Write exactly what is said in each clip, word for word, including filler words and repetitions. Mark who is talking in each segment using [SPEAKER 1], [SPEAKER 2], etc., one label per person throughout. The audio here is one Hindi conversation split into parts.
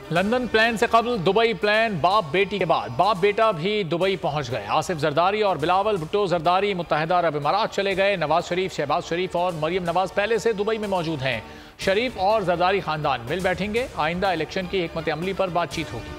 [SPEAKER 1] लंदन प्लान से कबल दुबई प्लान, बाप बेटी के बाद बाप बेटा भी दुबई पहुंच गए। आसिफ जरदारी और बिलावल भुट्टो जरदारी मुत्तहिदा अरब इमारात चले गए। नवाज शरीफ, शहबाज शरीफ और मरियम नवाज पहले से दुबई में मौजूद हैं। शरीफ और जरदारी खानदान मिल बैठेंगे। आइंदा इलेक्शन की हिकमत अमली पर बातचीत होगी।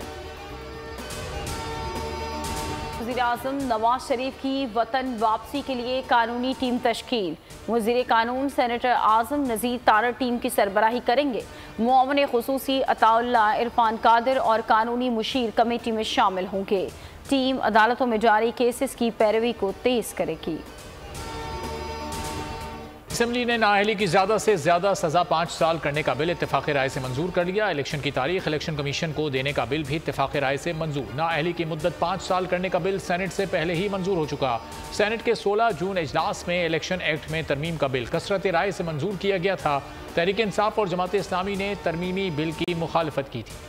[SPEAKER 2] वज़ीर आज़म नवाज शरीफ की वतन वापसी के लिए कानूनी टीम तश्कील। वज़ीर कानून सेनेटर आज़म नज़ीर तारड़ टीम की सरबराही करेंगे। मुआवन खुसूसी अताउल्ला, इरफान कादिर और कानूनी मुशीर कमेटी में शामिल होंगे। टीम अदालतों में जारी केसेस की पैरवी को तेज करेगी।
[SPEAKER 1] असेंबली ने नाअहली की ज्यादा से ज्यादा सजा पाँच साल करने का बिल इत्तेफाक राय से मंजूर कर लिया। इलेक्शन की तारीख इलेक्शन कमीशन को देने का बिल भी इत्तेफाक राय से मंजूर। नाअहली की मुद्दत पाँच साल करने का बिल सेनेट से पहले ही मंजूर हो चुका। सेनेट के सोलह जून इजलास में इलेक्शन एक्ट में तरमीम का बिल कसरत राय से मंजूर किया गया था। तहरीक इंसाफ और जमात इस्लामी ने तरमीमी बिल की मुखालफत की थी।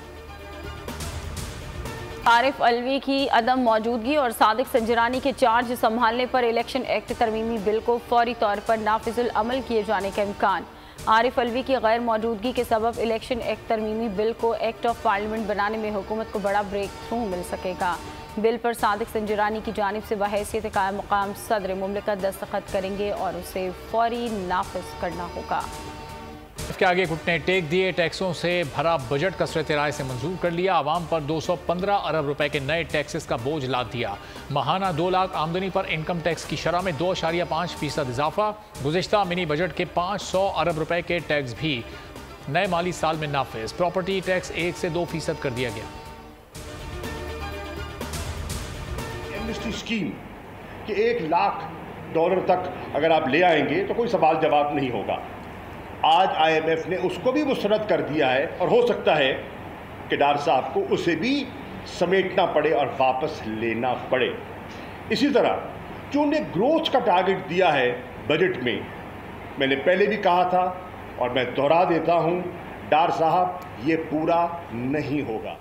[SPEAKER 2] आरिफ अलवी की अदम मौजूदगी और सादिक संजरानी के चार्ज संभालने पर इलेक्शन एक्ट तरमीमी बिल को फौरी तौर पर नाफिजुल अमल किए जाने का इम्कान। आरिफ अलवी की गैर मौजूदगी के सबब इलेक्शन एक्ट तरमीमी बिल को एक्ट ऑफ पार्लियामेंट बनाने में हुकूमत को बड़ा ब्रेक थ्रू मिल सकेगा। बिल पर सादिक संजरानी की जानिब से बहैसियत कायम मकाम सदर मुमलिकत दस्तखत करेंगे और उसे फौरी नाफिज करना होगा।
[SPEAKER 1] के आगे घुटने टेक दिए। टैक्सों से भरा बजट कसरत राय से मंजूर कर लिया। आवाम पर दो सौ पंद्रह अरब रुपए के नए टैक्सेस का बोझ लाद दिया। माहाना दो लाख आमदनी पर इनकम टैक्स की शरह में दो अशारिया पाँच फीसद इजाफा। गुज़िश्ता मिनी बजट के पाँच सौ अरब रुपए के टैक्स भी नए माली साल में नाफिज। प्रॉपर्टी टैक्स एक से दो फीसद कर दिया गया।
[SPEAKER 3] एमनेस्टी स्कीम कि एक लाख डॉलर तक अगर आप ले आएंगे तो कोई सवाल जवाब नहीं होगा। आज आईएमएफ ने उसको भी मुस्तरद कर दिया है और हो सकता है कि डार साहब को उसे भी समेटना पड़े और वापस लेना पड़े। इसी तरह जो उन्हें ग्रोथ का टारगेट दिया है बजट में, मैंने पहले भी कहा था और मैं दोहरा देता हूं, डार साहब ये पूरा नहीं होगा।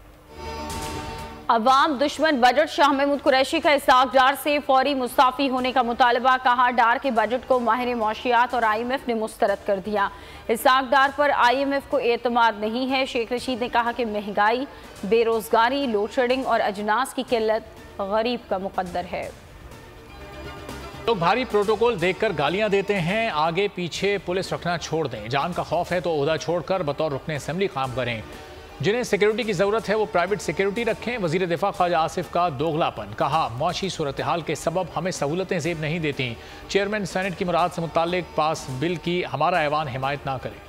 [SPEAKER 2] अवाम दुश्मन बजट, शाह महमूद कुरैशी का इसाक डार से फौरी मुस्ताफ़ी होने का मुतालबा। कहा डार के बजट को माहिर मौशियात और आई एम एफ ने मुस्तरद कर दिया। इसाक डार पर आई एम एफ को एतमाद नहीं है। शेख रशीद ने कहा कि महंगाई, बेरोजगारी, लोड शेडिंग और अजनास की किल्लत गरीब का मुकद्दर है।
[SPEAKER 1] लोग भारी प्रोटोकॉल देखकर गालियां देते हैं। आगे पीछे पुलिस रखना छोड़ दें। जान का खौफ है तो ओहदा छोड़कर बतौर रुकने असेंबली काम करें। जिन्हें सिक्योरिटी की जरूरत है वो प्राइवेट सिक्योरिटी रखें। वजीर दिफा ख्वाजा आसिफ का दोगलापन। कहा मुआशी सूरत हाल के सबब हमें सहूलतें जेब नहीं देती। चेयरमैन सेनेट की मुराद से मुताल्लिक पास बिल की हमारा ऐवान हिमायत ना करे।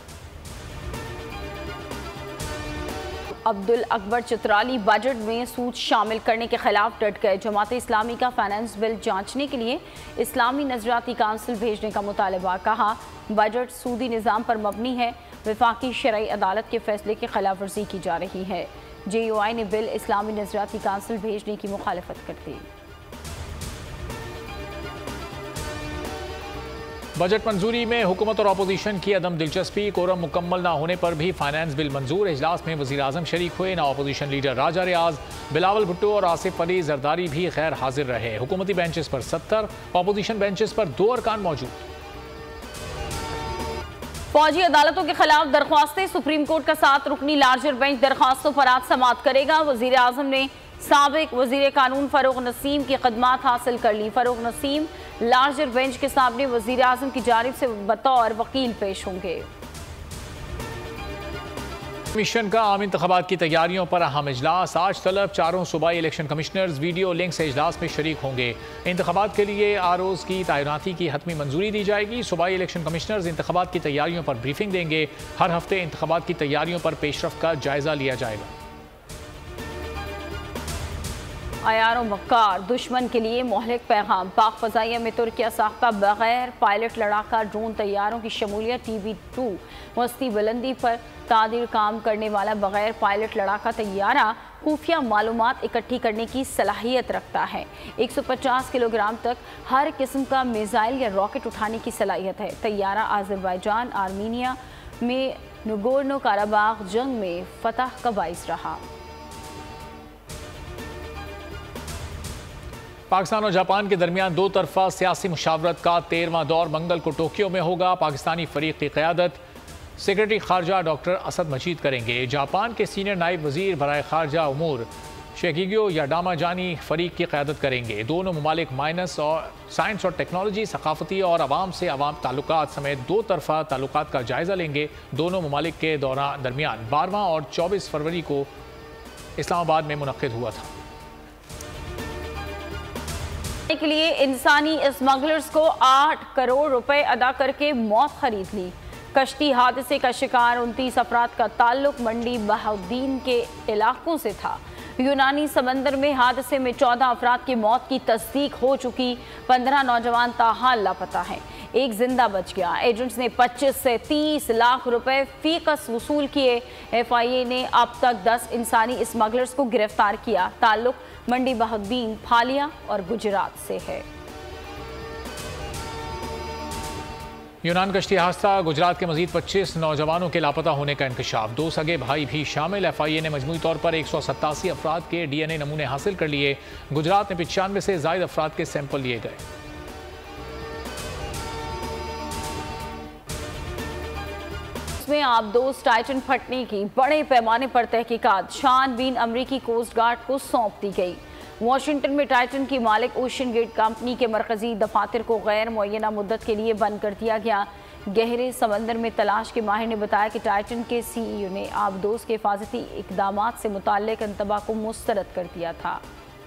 [SPEAKER 2] अब्दुल अकबर चित्राली बजट में सूद शामिल करने के खिलाफ डट गए। जमात इस्लामी का फाइनेंस बिल जांचने के लिए इस्लामी नजरियाती काउंसिल भेजने का मुतालबा। कहा बजट सूदी निज़ाम पर मबनी है। वफाकी शरई अदालत के फैसले की खिलाफ वर्जी की जा रही है। जे यू आई ने बिल इस्लामी नजरियाती काउंसिल भेजने की मुखालफत कर दी।
[SPEAKER 1] बजट मंजूरी में हुकूमत और अपोजिशन की अदम दिलचस्पी। कोरम मुकम्मल ना होने पर भी फाइनेंस बिल मंजूर। इजलास में वज़ीर आज़म शरीक हुए। ना अपोजिशन लीडर राजा रियाज, बिलावल भुट्टो और आसिफ अली जरदारी भी गैर हाजिर रहे। हुकूमती बेंचेस पर सत्तर, अपोजिशन बेंचेस पर दो अरकान मौजूद।
[SPEAKER 2] फौजी अदालतों के खिलाफ दरख्वास्तें। सुप्रीम कोर्ट का सात रुकनी लार्जर बेंच दरख्वास्तों पर आज समाअत करेगा। वजीर आजम ने साबिक वजीर कानून फरूक नसीम की खदमात हासिल कर ली। फरूक नसीम लार्जर बेंच के सामने वजीर आजम की जानिब से बतौर वकील पेश होंगे।
[SPEAKER 1] कमीशन का आम इंतखाबात की तैयारियों पर अहम इजलास। आज तलब चारों सूबाई इलेक्शन कमिश्नर्स वीडियो लिंक से इजलास में शरीक होंगे। इंतखाबात के लिए आर ओज की तैनाती की हतमी मंजूरी दी जाएगी। सूबाई इलेक्शन कमिश्नर्स इंतखाबात की तैयारियों पर ब्रीफिंग देंगे। हर हफ्ते इंतखाबात की तैयारियों पर पेशरफ का जायजा लिया जाएगा।
[SPEAKER 2] आयारो मक्कार, दुश्मन के लिए मोहलिक पैगाम। पाक फजाइया में तुर्किया साख्ता बगैर पायलट लड़ाका ड्रोन तैयारों की शमूलियत। टी बी टू वस्ती बुलंदी पर तादीर काम करने वाला बगैर पायलट लड़ाका तैयारा खुफिया मालूमात इकट्ठी करने की सलाहियत रखता है। एक सौ पचास किलोग्राम तक हर किस्म का मिसाइल या रॉकेट उठाने की सलाहियत है। तैयारा आज़रबाईजान, आर्मीनिया में नगोर्नो काराबाग जंग में फतह का बाइस रहा।
[SPEAKER 1] पाकिस्तान और जापान के दरमियान दो तरफा सियासी मुशावरत का तेरहवां दौर मंगल को टोक्यो में होगा। पाकिस्तानी फरीक की क़यादत सेक्रेटरी खारजा डॉक्टर असद मजीद करेंगे। जापान के सीनियर नायब वजीर बराए खारजा उमूर शेगियो याडामा जानी फरीक की क़यादत करेंगे। दोनों ममालिक माइनस और साइंस और टेक्नोलॉजी, सकाफती और आवाम से आवाम ताल्लुकात समेत दो तरफा ताल्लुकात का जायज़ा लेंगे। दोनों ममालिक के दौरान दरमियान बारहवां और चौबीस फरवरी को इस्लामाबाद में मुनक्किद हुआ था।
[SPEAKER 2] के लिए इंसानी स्मगलर्स को आठ करोड़ रुपए अदा करके मौत खरीद ली। कश्ती हादसे का शिकार उनतीस अफराद का ताल्लुक मंडी बहाउद्दीन के इलाकों से था। यूनानी समंदर में हादसे में चौदह अफराद की मौत की तस्दीक हो चुकी, पंद्रह नौजवान ताहाल लापता हैं, एक जिंदा बच गया। एजेंट्स ने पच्चीस से तीस लाख रुपए फीकस वसूल किए। एफ आई ए ने अब तक दस इंसानी स्मगलर्स को गिरफ्तार किया। ताल्लुक मंडी बहाउद्दीन, फालिया और गुजरात से है।
[SPEAKER 1] यूनान कश्ती हादसा, गुजरात के मजीद पच्चीस नौजवानों के लापता होने का इंकशाफ, दो सगे भाई भी शामिल। एफ आई ए ने मजमूई तौर पर एक सौ सत्तासी अफराद के डी एन ए नमूने हासिल कर लिए। गुजरात में पचानवे से जायद अफराद के सैंपल लिए गए।
[SPEAKER 2] में आबदोज टाइटन फटने की बड़े पैमाने पर तहकीकात, छानबीन अमरीकी कोस्ट गार्ड को सौंप दी गई। वाशिंगटन में टाइटन की मालिक ओशन गेट कंपनी के मरकजी दफातर को गैर मुअय्यना मुद्दत के लिए बंद कर दिया गया। गहरे समंदर में तलाश के माहिर ने बताया कि टाइटन के सी ई ओ ने आबदोज के हिफाजती इकदाम से मुताल्लिक इंतबा को मुस्तरद कर दिया था।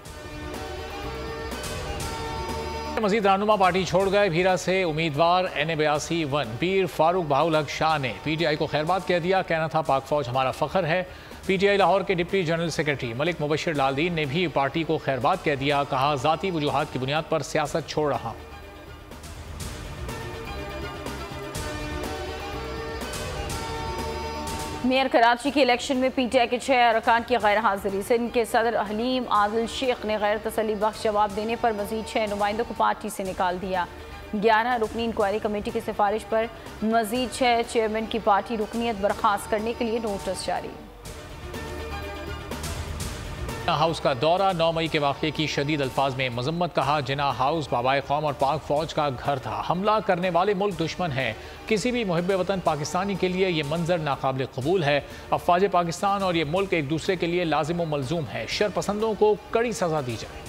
[SPEAKER 1] मजीद रहनुमा पार्टी छोड़ गए। भीरा से उम्मीदवार एन ए बयासी वन पीर फारूक बहाउल हक शाह ने पी टी आई को खैरबाद कह दिया। कहना था पाक फौज हमारा फख्र है। पी टी आई लाहौर के deputy general secretary Malik Mubashir Laldin ने भी पार्टी को खैरबाद कह दिया। कहा, जाती वजूहात की बुनियाद पर सियासत छोड़ रहा।
[SPEAKER 2] मेयर कराची के इलेक्शन में पी टी आई के छह अरकान की गैर हाजिरी से इनके सदर हलीम आदिल शेख ने गैर तसल्ली बख्श जवाब देने पर मजीद छह नुमाइंदों को पार्टी से निकाल दिया। ग्यारह रुकनी इंक्वायरी कमेटी की सिफारिश पर मजीद छह चेयरमैन की पार्टी रुकनीत बर्खास्त करने के लिए नोटिस जारी।
[SPEAKER 1] हाउस का दौरा, नौ मई के वाक़े की शदीद अल्फाज में मजम्मत। कहा, जिना हाउस बाबाए कौम और पाक फौज का घर था। हमला करने वाले मुल्क दुश्मन हैं। किसी भी मुहिब वतन पाकिस्तानी के लिए ये मंजर नाकाबिल कबूल है। अफवाज पाकिस्तान और ये मुल्क एक दूसरे के लिए लाजिम व मलजूम है। शरपसंदों को कड़ी सजा दी जाए।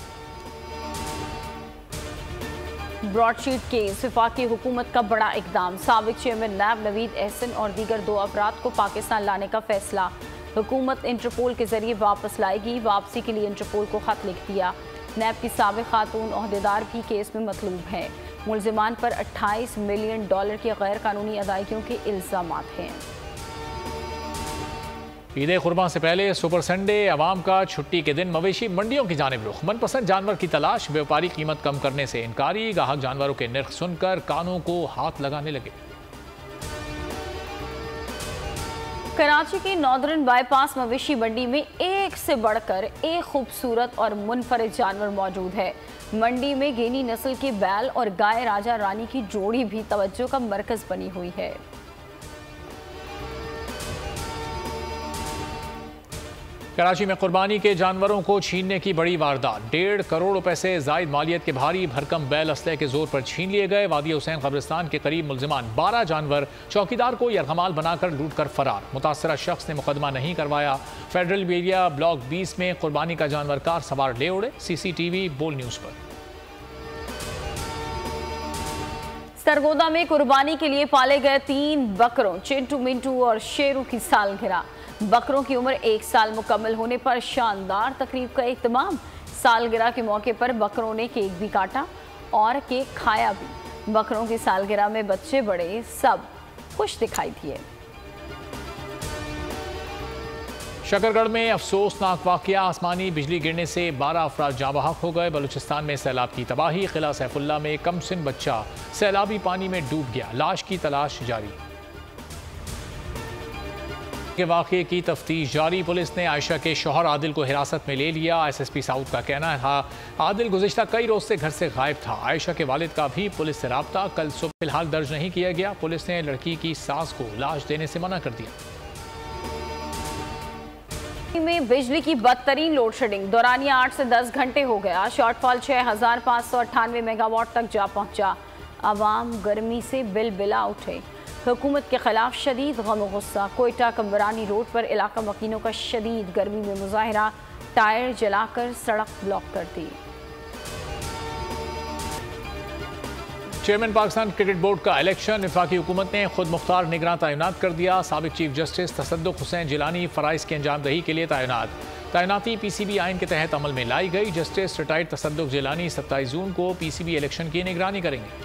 [SPEAKER 2] ब्रॉडशीट केस, वफाकी हुकूमत का बड़ा इकदाम, साबिक चेयरमैन नैब नवीद एहसन और दीगर दो अफराद को पाकिस्तान लाने का फैसला। हुकूमत इंटरपोल के जरिए वापस लाएगी। वापसी के लिए इंटरपोल को खत लिख दिया। नैब की साबिक खातून ओहदेदार भी केस में मतलूब हैं। मुलजिमान पर अट्ठाईस मिलियन डॉलर की गैर कानूनी अदायगियों के इल्जामात हैं।
[SPEAKER 1] ईद खुरमा से पहले सुपर संडे, आवाम का छुट्टी के दिन मवेशी मंडियों की जानिब रुख। मनपसंद जानवर की तलाश, व्यापारी कीमत कम करने से इनकारी। गाहक जानवरों के निर्ख सुनकर कानों को हाथ लगाने लगे।
[SPEAKER 2] कराची की नॉर्दर्न बाईपास मवेशी मंडी में एक से बढ़कर एक खूबसूरत और मुनफरिद जानवर मौजूद है। मंडी में गेनी नस्ल के बैल और गाय राजा रानी की जोड़ी भी तवज्जो का मरकज बनी हुई है।
[SPEAKER 1] कराची में कुर्बानी के जानवरों को छीनने की बड़ी वारदात। डेढ़ करोड़ रुपए से जायद मालियत के भारी भरकम बैल असले के जोर पर छीन लिए गए। वादी हुसैन कब्रिस्तान के करीब मुलजिमान बारह जानवर चौकीदार को यरगमाल बनाकर लूट कर फरार। मुतासरा शख्स ने मुकदमा नहीं करवाया। फेडरल एरिया ब्लॉक बीस में कुर्बानी का जानवर कार सवार ले उड़े। C C T V Bol news पर।
[SPEAKER 2] सरगोदा में कुर्बानी के लिए पाले गए तीन बकरों चिंटू मिंटू और शेरू की सालगिरह। बकरों की उम्र एक साल मुकम्मल होने पर शानदार तकरीब का एहतमाम। सालगिरह के मौके पर बकरों ने केक भी काटा और केक खाया भी। बकरों की सालगिरह में बच्चे बड़े सब खुश दिखाई दिए।
[SPEAKER 1] शकरगढ़ में अफसोसनाक वाकया, आसमानी बिजली गिरने से बारह अफराद जाँ बहक हो गए। बलूचिस्तान में सैलाब की तबाही। किला सैफुल्ला में कमसिन बच्चा सैलाबी पानी में डूब गया, लाश की तलाश जारी। के वाक़े की तफ्तीश जारी। पुलिस ने आयशा के शौहर आदिल को हिरासत में ले लिया। एस एस पी साउथ का कहना था आदिल गुज़िश्ता कई रोज से घर से गायब था। आयशा के वालिद का भी पुलिस से राब्ता कल सुबह फिलहाल दर्ज नहीं किया गया। पुलिस ने लड़की की सास को लाश देने से मना कर दिया।
[SPEAKER 2] में बिजली की बदतरीन लोड शेडिंग, दौरानिया आठ से दस घंटे हो गया। शॉर्टफॉल छह हजार पाँच सौ अट्ठानवे मेगावाट तक जा पहुंचा। आवाम गर्मी से बिल बिला उठे। हुकूमत के खिलाफ शदीद गम और गुस्सा। कोयटा कम्बरानी रोड पर इलाका मकीनों का शदीद गर्मी में मुजाहरा, टायर जलाकर सड़क ब्लॉक कर दी।
[SPEAKER 1] चेयरमैन पाकिस्तान क्रिकेट बोर्ड का इलेक्शन, वफाकी हुकूमत ने खुद मुख्तार निगरान तैनात कर दिया। साबिक चीफ जस्टिस तसद्दुक हुसैन जिलानी फ़राइज़ की अंजामदही के लिए तैनात। तैनाती पीसीबी आइन के तहत अमल में लाई गई। जस्टिस रिटायर्ड तसद्दुक जिलानी सत्ताईस जून को पीसीबी इलेक्शन की निगरानी करेंगे।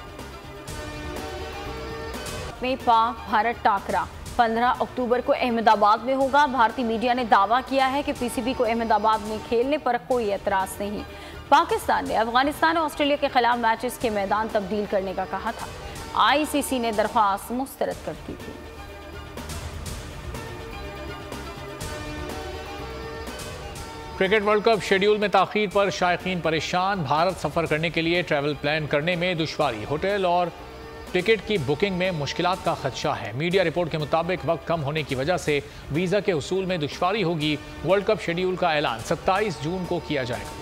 [SPEAKER 2] में पाक भारत टाकरा पंद्रह अक्टूबर को अहमदाबाद में होगा। भारतीय मीडिया ने दावा किया है कि पीसीबी को अहमदाबाद में खेलने पर कोई एतराज़ नहीं। पाकिस्तान ने अफगानिस्तान और ऑस्ट्रेलिया के खिलाफ मैचेस के मैदान तब्दील करने का कहा था। आईसीसी ने दरख्वास्त मुस्तरद कर दी थी।
[SPEAKER 1] क्रिकेट वर्ल्ड कप शेड्यूल में ताखीर पर शायकीन परेशान। भारत सफ़र करने के लिए ट्रैवल प्लान करने में दुश्वारी, होटल और टिकट की बुकिंग में मुश्किलात का खदशा है। मीडिया रिपोर्ट के मुताबिक वक्त कम होने की वजह से वीज़ा के उसूल में दुश्वारी होगी। वर्ल्ड कप शेड्यूल का ऐलान सत्ताईस जून को किया जाएगा।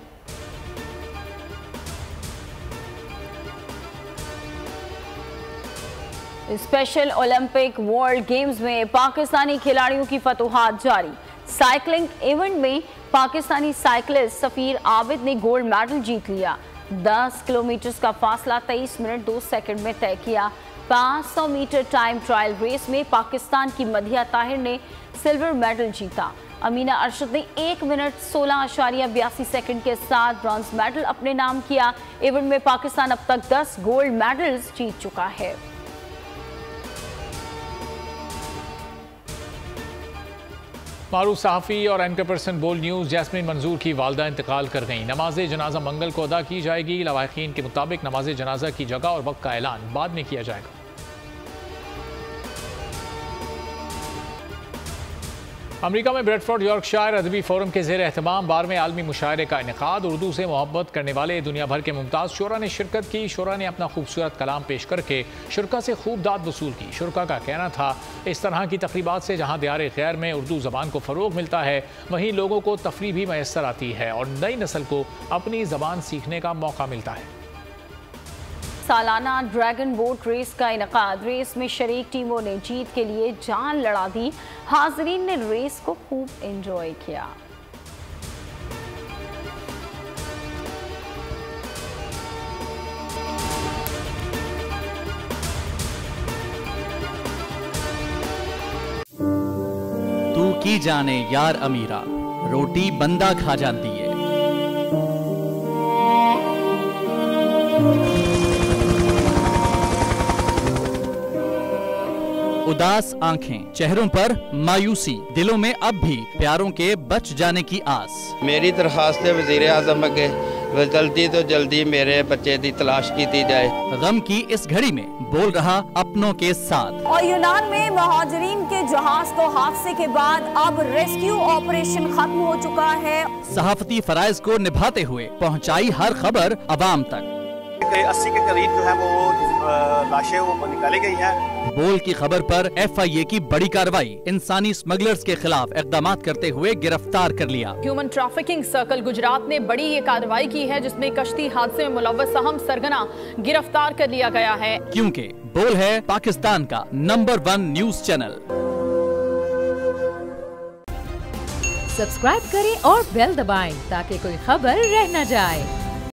[SPEAKER 2] स्पेशल ओलंपिक वर्ल्ड गेम्स में पाकिस्तानी खिलाड़ियों की फतूहात जारी। साइकिलिंग इवेंट में पाकिस्तानी साइकिलिस्ट सफीर आबिद ने गोल्ड मेडल जीत लिया। दस किलोमीटर का फासला तेईस मिनट दो सेकंड में तय किया। पाँच सौ मीटर टाइम ट्रायल रेस में पाकिस्तान की मधिया ताहिर ने सिल्वर मेडल जीता। अमीना अरशद ने एक मिनट सोलह आशारिया बयासी सेकेंड के साथ ब्रॉन्ज मेडल अपने नाम किया। इवेंट में पाकिस्तान अब तक दस गोल्ड मेडल्स जीत चुका है।
[SPEAKER 1] मारूफ सहाफ़ी और anchor person Bol news Jasmine Manzoor की वालदा इंतकाल कर गई। नमाज जनाजा मंगल को अदा की जाएगी। लवाहिकीन के मुताबिक नमाज जनाजा की जगह और वक्त का ऐलान बाद में किया जाएगा। अमेरिका में ब्रेडफोर्ड यॉर्कशायर अदबी फोरम के ज़ेर एहतमाम बारहवें आलमी मुशायरे का इनेकाद। उर्दू से मोहब्बत करने वाले दुनिया भर के मुमताज़ शुरा ने शिरकत की। शुरा ने अपना खूबसूरत कलाम पेश करके शुरा से खूब दाद वसूल की। शुरा का कहना था, इस तरह की तकरीबात से जहाँ दियार गैर में उर्दू ज़बान को फ़रोग मिलता है, वहीं लोगों को तफरी भी मैसर आती है और नई नस्ल को अपनी ज़बान सीखने का मौका मिलता है।
[SPEAKER 2] सालाना ड्रैगन बोट रेस का इनकाद। रेस में शरीक टीमों ने जीत के लिए जान लड़ा दी। हाज़रीन ने रेस को खूब एंजॉय किया।
[SPEAKER 4] तू की जाने यार अमीरा, रोटी बंदा खा जाती है। उदास आंखें, चेहरों पर मायूसी, दिलों में अब भी प्यारों के बच जाने की आस।
[SPEAKER 5] मेरी दरखास्त है वज़ीर आज़म अगे, जल्दी तो जल्दी मेरे बच्चे की तलाश की जाए।
[SPEAKER 4] गम की इस घड़ी में बोल रहा अपनों के साथ।
[SPEAKER 2] और यूनान में महाजरीन के जहाज को हादसे के बाद अब रेस्क्यू ऑपरेशन खत्म हो चुका है।
[SPEAKER 4] सहाफती फराइज को निभाते हुए पहुंचाई हर खबर अवाम तक।
[SPEAKER 6] अस्सी के करीब जो है वो लाशें वो निकाली गई हैं।
[SPEAKER 4] बोल की खबर पर एफ आई ए की बड़ी कार्रवाई। इंसानी स्मगलर्स के खिलाफ इकदाम करते हुए गिरफ्तार कर लिया।
[SPEAKER 7] ह्यूमन ट्रैफिकिंग सर्कल गुजरात ने बड़ी ये कार्रवाई की है, जिसमें कश्ती हादसे में मुलव्वस अहम सरगना गिरफ्तार कर लिया गया है।
[SPEAKER 4] क्योंकि बोल है पाकिस्तान का number one news channel.
[SPEAKER 8] Subscribe करें और बेल दबाएं ताकि कोई खबर रह न जाए।